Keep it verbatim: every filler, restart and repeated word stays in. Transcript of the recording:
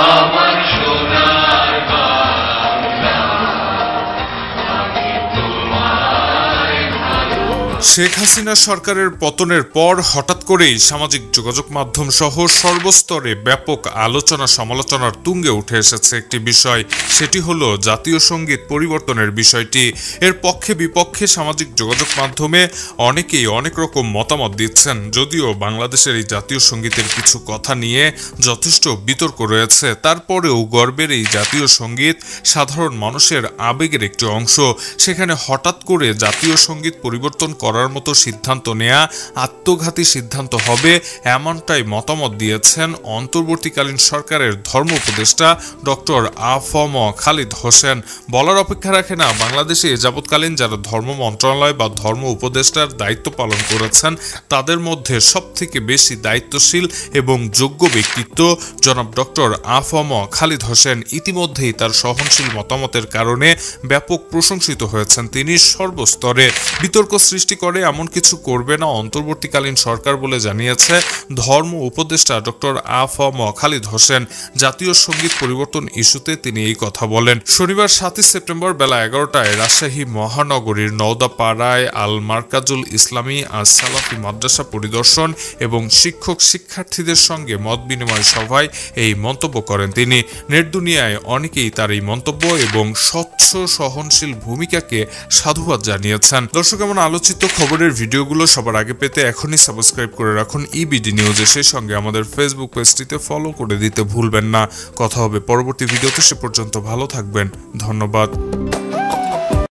আমার সোনার বাংলা, আমি তোমায় ভালো। শেখ হাসিনা সরকারের পতনের পর হঠাৎ করেই সামাজিক যোগাযোগ মাধ্যম সহ সর্বস্তরে ব্যাপক আলোচনা সমালোচনার তুঙ্গে উঠে এসেছে একটি বিষয়, সেটি হলো জাতীয় সঙ্গীত পরিবর্তনের বিষয়টি। এর পক্ষে বিপক্ষে সামাজিক যোগাযোগ মাধ্যমে অনেকেই অনেক রকম মতামত দিচ্ছেন। যদিও বাংলাদেশের এই জাতীয় সঙ্গীতের কিছু কথা নিয়ে যথেষ্ট বিতর্ক রয়েছে, তারপরেও গর্বের এই জাতীয় সঙ্গীত সাধারণ মানুষের আবেগের একটি অংশ। সেখানে হঠাৎ করে জাতীয় সঙ্গীত পরিবর্তন করার মতো সিদ্ধান্ত নেয়া আত্মঘাতী সিদ্ধান্ত হবে, এমনটাই মতামত দিয়েছেন অন্তর্বর্তীকালীন সরকারের ধর্ম উপদেষ্টা ডক্টর আ ফ ম খালিদ হোসেন। বলার অপেক্ষা রাখে না, বাংলাদেশে যাবৎকালীন যারা ধর্ম মন্ত্রণালয় বা ধর্ম উপদেষ্টার দায়িত্ব পালন করেছেন তাদের মধ্যে সব থেকে বেশি দায়িত্বশীল এবং যোগ্য ব্যক্তিত্ব জনাব ডক্টর আ ফ ম খালিদ হোসেন। ইতিমধ্যেই তার সহনশীল মতামতের কারণে ব্যাপক প্রশংসিত হয়েছেন তিনি সর্বস্তরে। বিতর্ক সৃষ্টি করে এমন কিছু করবে না অন্তর্বর্তীকালীন সরকার বলে জানিয়েছে ধর্ম উপদেষ্টা ডক্টর আ ফ ম খালিদ হোসেন। জাতীয় সঙ্গীত পরিবর্তন ইস্যুতে তিনি এই কথা বলেন। শনিবার সাতই সেপ্টেম্বর বেলা এগারোটায় রাজশাহী মহানগরীর নওদাপাড়ায় আল মার্কাজুল ইসলামী আর সালাফি মাদ্রাসা পরিদর্শন এবং শিক্ষক শিক্ষার্থীদের সঙ্গে মত বিনিময় সভায় এই মন্তব্য করেন তিনি। নেট দুনিয়ায় অনেকেই তার এই মন্তব্য এবং স্বচ্ছ সহনশীল ভূমিকাকে সাধুবাদ জানিয়েছেন। দর্শক, এমন আলোচিত খবরের ভিডিওগুলো সবার আগে পেতে এখনই সাবস্ক্রাইব করে রাখুন ইবিডি নিউজে। সেই সঙ্গে আমাদের ফেসবুক পেজটিতে ফলো করে দিতে ভুলবেন না। কথা হবে পরবর্তী ভিডিওতে, সে পর্যন্ত ভালো থাকবেন। ধন্যবাদ।